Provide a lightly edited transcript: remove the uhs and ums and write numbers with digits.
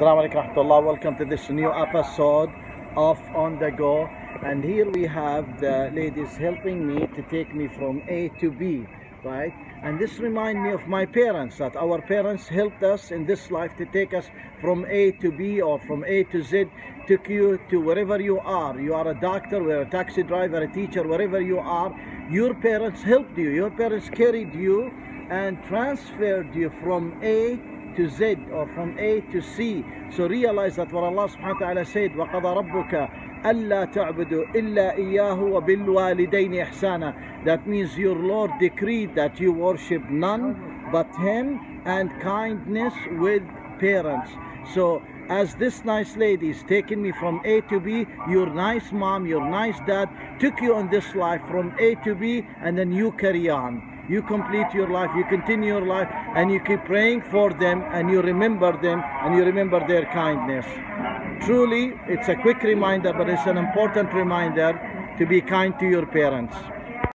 Assalamu alaikum warahmatullah. Welcome to this new episode of On The Go. And here we have the ladies helping me to take me from A to B, right? And this reminds me of my parents, that our parents helped us in this life to take us from A to B or from A to Z, took you to wherever you are. You are a doctor, you're a taxi driver, a teacher, wherever you are. Your parents helped you. Your parents carried you and transferred you from A to Z or from A to C. So realize that what Allah subhanahu wa ta'ala said, وَقَضَى رَبُّكَ أَلَّا تَعْبُدُوا إِلَّا إِيَّاهُ وَبِالْوَالِدَيْنِ إِحْسَانًا. That means your Lord decreed that you worship none but Him and kindness with parents. So as this nice lady is taking me from A to B, your nice mom, your nice dad took you on this life from A to B, and then you carry on. You complete your life, you continue your life, and you keep praying for them, and you remember them, and you remember their kindness. Truly, it's a quick reminder, but it's an important reminder to be kind to your parents.